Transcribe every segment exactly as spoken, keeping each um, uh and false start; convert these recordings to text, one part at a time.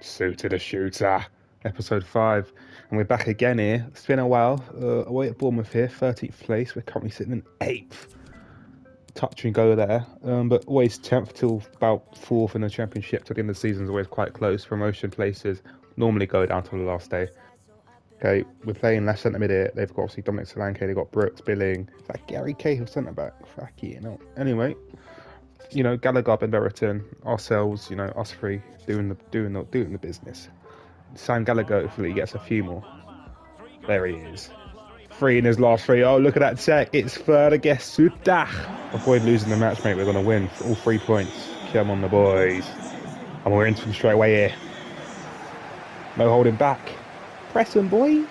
Suitor the Shooter, episode five. And we're back again here. It's been a while. Uh, away at Bournemouth here, thirteenth place. We're currently sitting in eighth. Touch and go there. Um, but always tenth till about fourth in the Championship. To the end of the season is always quite close. Promotion places normally go down till the last day. Okay, we're playing left centre mid here. They've got obviously Dominic Solanke, they've got Brooks, Billing. Is that Gary Cahill centre back? Fuck you know. Anyway. You know, Gallagher, Ben Brereton, ourselves, you know, us three doing the doing the doing the business. Sam Gallagher hopefully gets a few more. There he is. Three in his last three. Oh, look at that check. It's Fergus Suter. Avoid losing the match, mate. We're gonna win all three points. Come on, the boys. And we're into them straight away here. No holding back. Press them, boys.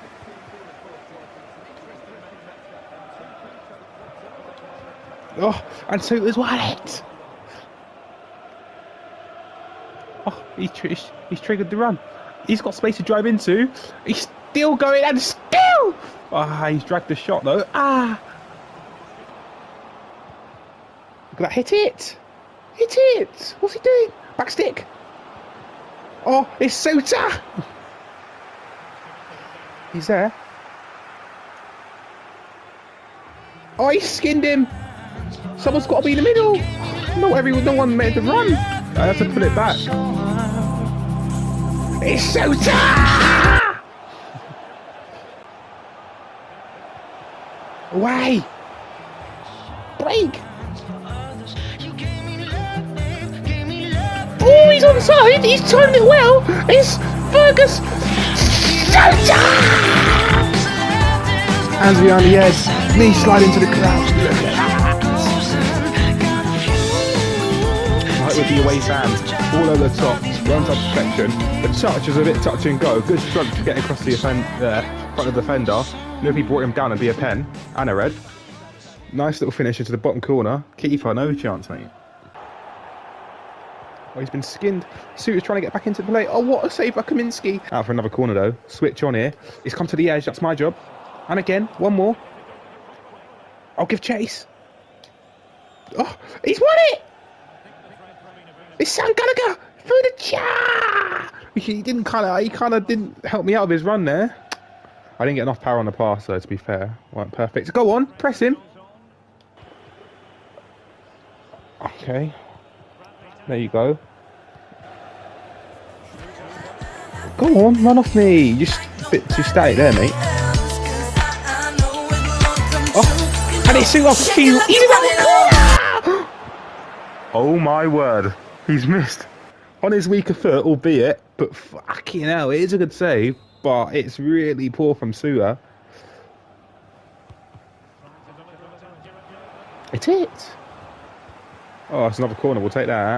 Oh, and Suter's won it. Oh, he's, he's, he's triggered the run. He's got space to drive into. He's still going and still. Ah, oh, he's dragged the shot though. Ah. Look at that. Hit it. Hit it. What's he doing? Back stick. Oh, it's Suter. He's there. Oh, he skinned him. Someone's got to be in the middle. No, everyone, no one made the run. I have to put it back. It's Suter! Away! Break! Oh, he's onside. He's timed it well. It's Fergus Suter! Hands behind the head. Knee slide into the crowd. Look at that. With the away fans, all over the top, runs up perfection. The touch is a bit touch and go. Good strength to get across the offend, uh, front of the defender. Nobody brought him down and be a pen and a red. Nice little finish into the bottom corner. Keeper, no chance, mate. Oh, he's been skinned. Suter's trying to get back into play. Oh, what a save by Kaminski. Out for another corner though. Switch on here. He's come to the edge. That's my job. And again, one more. I'll give chase. Oh, he's won it. It's Sam Gallagher through the jar. He didn't kind of, he kind of didn't help me out of his run there. I didn't get enough power on the pass, though. To be fair, weren't perfect. Go on, press him. Okay, there you go. Go on, run off me. Just a bit too static there, mate. Oh, and it's too off. He's around the corner. Oh my word. He's missed on his weaker foot, albeit, but fucking hell, it is a good save, but it's really poor from Suter. It's it. Oh, it's another corner. We'll take that.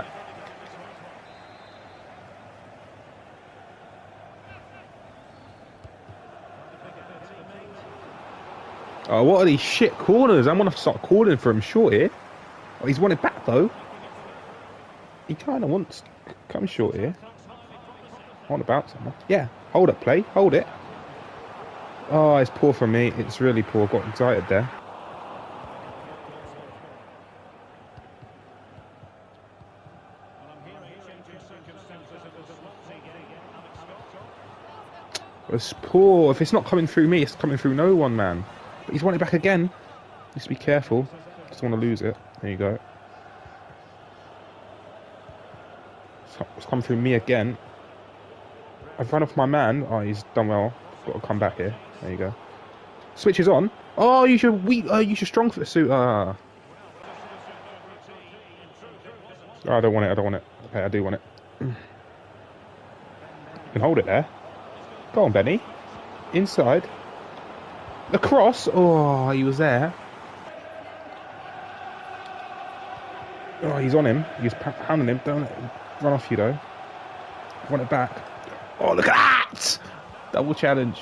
Oh, what are these shit corners? I'm going to start calling for him short here. Oh, he's won it back though. He kind of wants to come short here. I want to bounce him. Yeah, hold up play, hold it. Oh, it's poor from me. It's really poor. Got excited there. It's poor. If it's not coming through me, it's coming through no one, man. But he's won it back again. Just be careful. Just want to lose it. There you go. It's come through me again. I've run off my man. Oh, he's done well. Got to come back here. There you go. Switch is on. Oh, you should weak. Oh, you should strong for the suit. Ah. Oh, I don't want it. I don't want it. Okay, I do want it. You can hold it there. Go on, Benny. Inside. The cross. Oh, he was there. Oh, he's on him. He's pounding him. Don't let him run off you, though. Want it back. Oh, look at that! Double challenge.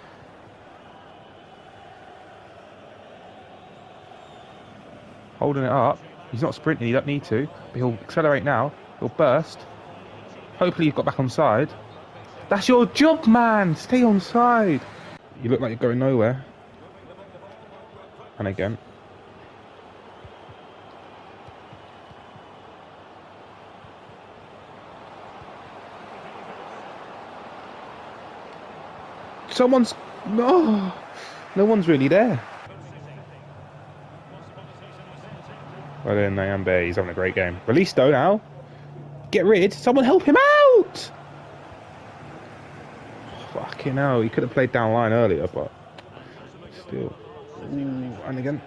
Holding it up. He's not sprinting. He don't need to. But he'll accelerate now. He'll burst. Hopefully you've got back on side. That's your job, man! Stay on side. You look like you're going nowhere. And again. Someone's... No, no one's really there. Well then, Nyambe, he's having a great game. Release though now. Get rid. Someone help him out. Fucking hell, he could have played down line earlier, but still. Ooh, and again.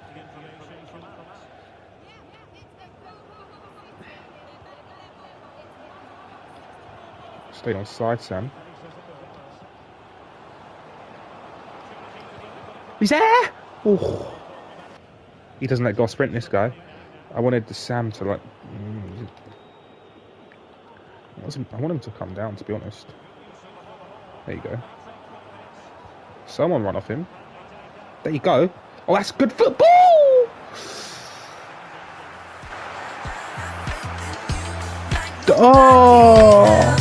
Stay on side, Sam. He's there! Oh. He doesn't let go sprint, this guy. I wanted the Sam to like... Mm, I, wasn't, I want him to come down, to be honest. There you go. Someone run off him. There you go. Oh, that's good football! Oh!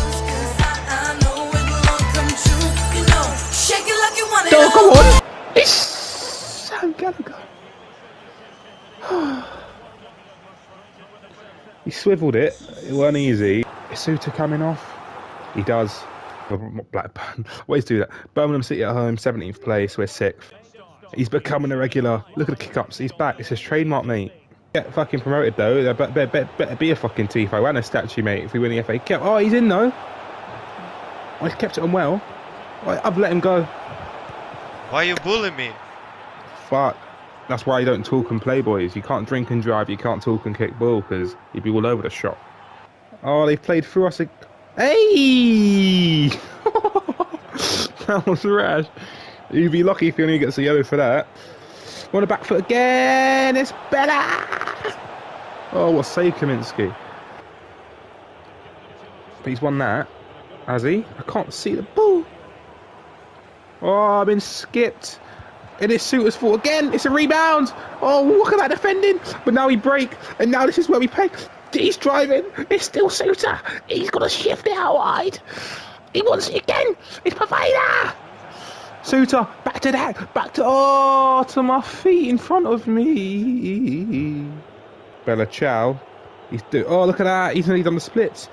Oh, come on! It's Sam Gallagher. He swiveled it. It weren't easy. Is Suter coming off? He does. Blackburn. Always do that. Birmingham City at home, seventeenth place. We're sixth. He's becoming a regular. Look at the kick-ups. He's back. It's his trademark, mate. Get fucking promoted, though. Better, better, better be a fucking Tifo and a statue, mate, if we win the F A Cup. Oh, he's in, though. Oh, he's kept it on well. Oh, I've let him go. Why you bullying me? Fuck. That's why you don't talk and play, boys. You can't drink and drive. You can't talk and kick ball, because you'd be all over the shop. Oh, they played through us. Hey! That was rash. You'd be lucky if he only gets a yellow for that. On the back foot again. It's better. Oh, what save, Kaminsky. But he's won that. Has he? I can't see the ball. Oh, I've been skipped. It is Suter's fault again. It's a rebound. Oh, look at that defending. But now he break. And now this is where we play. He's driving. It's still Suter. He's got to shift it out wide. He wants it again. It's Paveda. Suter, back to that. Back to... Oh, to my feet in front of me. Bella Ciao. He's do. Oh, look at that. He's nearly done the splits.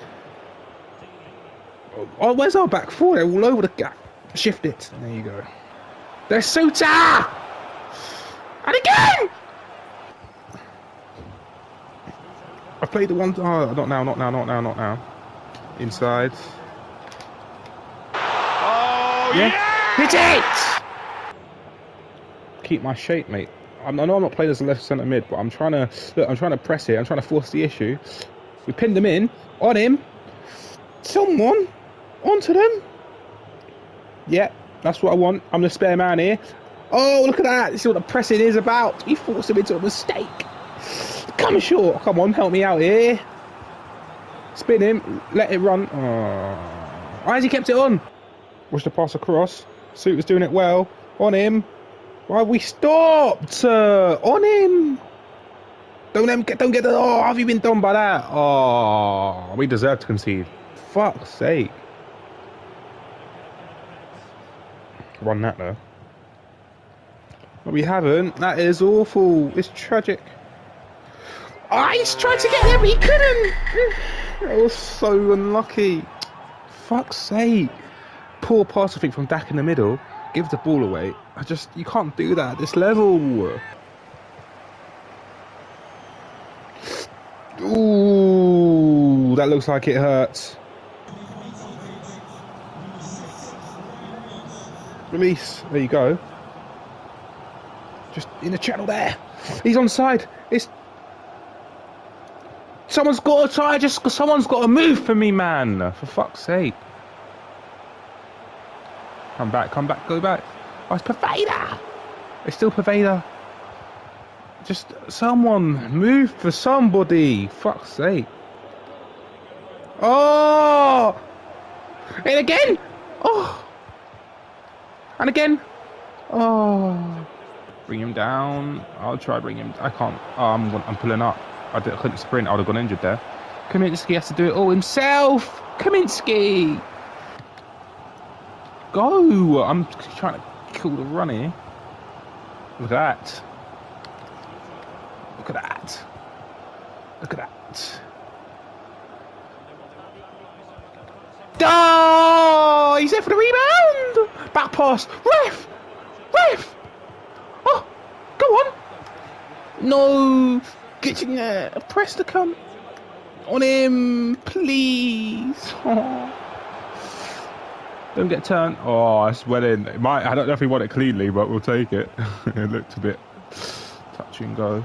Oh, where's our back four? They're all over the gap. Shift it. There you go. There's Suter! And again! I played the one... Oh, not now, not now, not now, not now. Inside. Oh, yeah! yeah! Hit it! Keep my shape, mate. I'm, I know I'm not playing as a left centre mid, but I'm trying to... Look, I'm trying to press it. I'm trying to force the issue. We pinned him in. On him. Someone. Onto them. Yeah, that's what I want. I'm the spare man here. Oh, look at that. This is what the pressing is about. He forced him into a mistake. Come short. Come on, help me out here. Spin him. Let it run. Oh. Why has he kept it on? Watch the pass across. Suter's doing it well. On him. Why have we stopped? Uh, on him. Don't let him get, don't get the... Oh, have you been done by that? Oh, we deserve to concede. Fuck's sake. Run that though. But we haven't. That is awful. It's tragic. Oh, he's tried to get there, but he couldn't. That was so unlucky. Fuck's sake. Poor pass, I think, from Dak in the middle. Give the ball away. I just, you can't do that at this level. Ooh, that looks like it hurts. Release. There you go. Just in the channel there. He's onside. It's... Someone's got to try. Just someone's got to move for me, man. For fuck's sake. Come back. Come back. Go back. Oh, it's Paveda. It's still Paveda. Just someone move for somebody. Fuck's sake. Oh! And again. Oh. And again. Oh. Bring him down. I'll try bring him. I can't. Oh, I'm, I'm pulling up. I, did, I couldn't sprint. I would have gone injured there. Kaminsky has to do it all himself. Kaminsky. Go. I'm trying to kill the run here. Look at that. Look at that. Look at that. Oh, he's there for the rebound. Back pass. Ref! Ref! Oh, go on. No. Get in there. Press to come on him, please. Oh. Don't get turned. Oh, it's well in. It might. I don't know if we want it cleanly, but we'll take it. It looked a bit touch and go.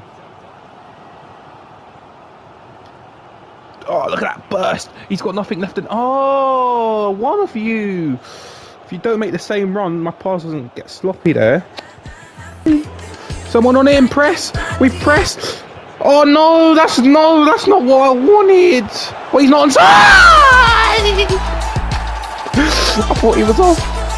Oh, look at that burst. He's got nothing left in. Oh, one of you. If you don't make the same run, my pass doesn't get sloppy there. Someone on him, press. We've pressed. Oh no, that's no, that's not what I wanted. Well, he's not onside. I thought he was off.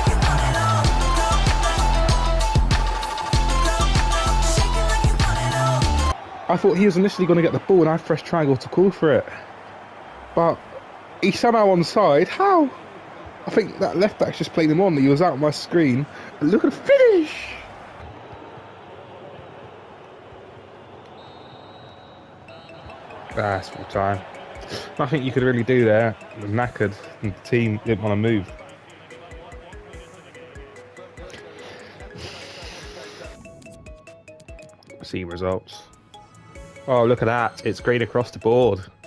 I thought he was initially going to get the ball and I had fresh triangle to call for it. But he's somehow onside. How? I think that left back's just played him on. He was out on my screen. And look at the finish. That's full time. Nothing you could really do there. It was knackered and the team didn't want to move. See results. Oh, look at that. It's green across the board.